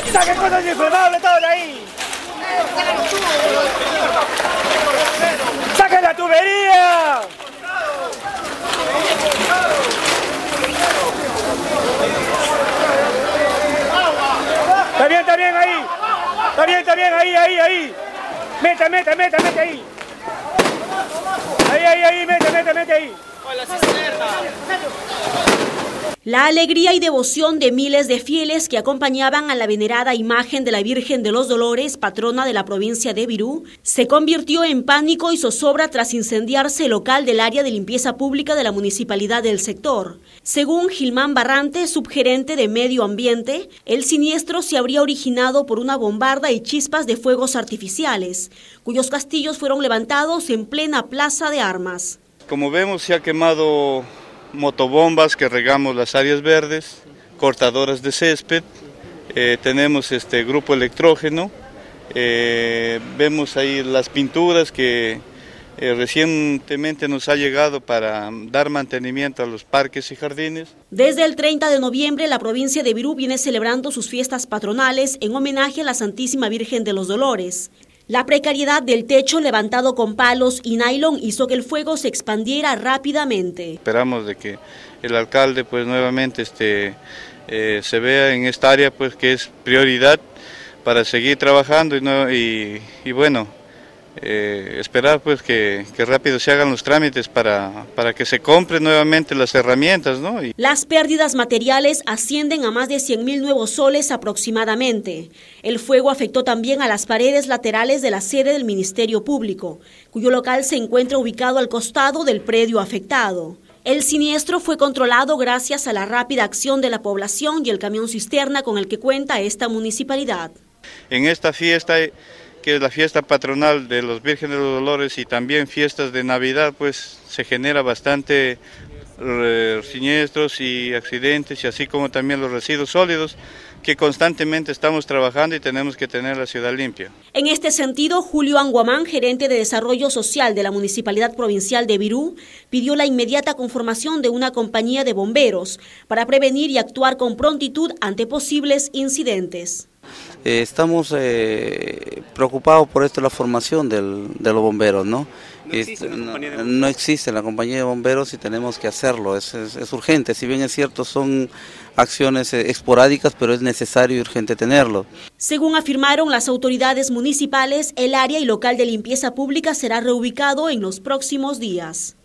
¡Saquen cosas inflamables todo de ahí! ¡Saquen la tubería! Está bien ahí. Está bien, ahí. Mete ahí. Ahí, mete ahí. La alegría y devoción de miles de fieles que acompañaban a la venerada imagen de la Virgen de los Dolores, patrona de la provincia de Virú, se convirtió en pánico y zozobra tras incendiarse el local del área de limpieza pública de la municipalidad del sector. Según Gilmán Barrante, subgerente de Medio Ambiente, el siniestro se habría originado por una bombarda y chispas de fuegos artificiales, cuyos castillos fueron levantados en plena plaza de armas. Como vemos, se ha quemado motobombas que regamos las áreas verdes, cortadoras de césped, tenemos grupo electrógeno, vemos ahí las pinturas que recientemente nos ha llegado para dar mantenimiento a los parques y jardines. Desde el 30 de noviembre, la provincia de Virú viene celebrando sus fiestas patronales en homenaje a la Santísima Virgen de los Dolores. La precariedad del techo levantado con palos y nylon hizo que el fuego se expandiera rápidamente. Esperamos de que el alcalde pues nuevamente se vea en esta área pues que es prioridad para seguir trabajando y bueno, esperar pues que rápido se hagan los trámites para que se compren nuevamente las herramientas, ¿no? Las pérdidas materiales ascienden a más de 100.000 nuevos soles aproximadamente. El fuego afectó también a las paredes laterales de la sede del Ministerio Público, cuyo local se encuentra ubicado al costado del predio afectado. El siniestro fue controlado gracias a la rápida acción de la población y el camión cisterna con el que cuenta esta municipalidad. En esta fiesta, que es la fiesta patronal de los Vírgenes de los Dolores y también fiestas de Navidad, pues se genera bastante siniestros y accidentes, y así como también los residuos sólidos que constantemente estamos trabajando y tenemos que tener la ciudad limpia. En este sentido, Julio Anguamán, gerente de Desarrollo Social de la Municipalidad Provincial de Virú, pidió la inmediata conformación de una compañía de bomberos para prevenir y actuar con prontitud ante posibles incidentes. Estamos preocupados por esto, la formación de los bomberos, ¿no? No existe la compañía de bomberos y tenemos que hacerlo, es urgente. Si bien es cierto, son acciones esporádicas, pero es necesario y urgente tenerlo. Según afirmaron las autoridades municipales, el área y local de limpieza pública será reubicado en los próximos días.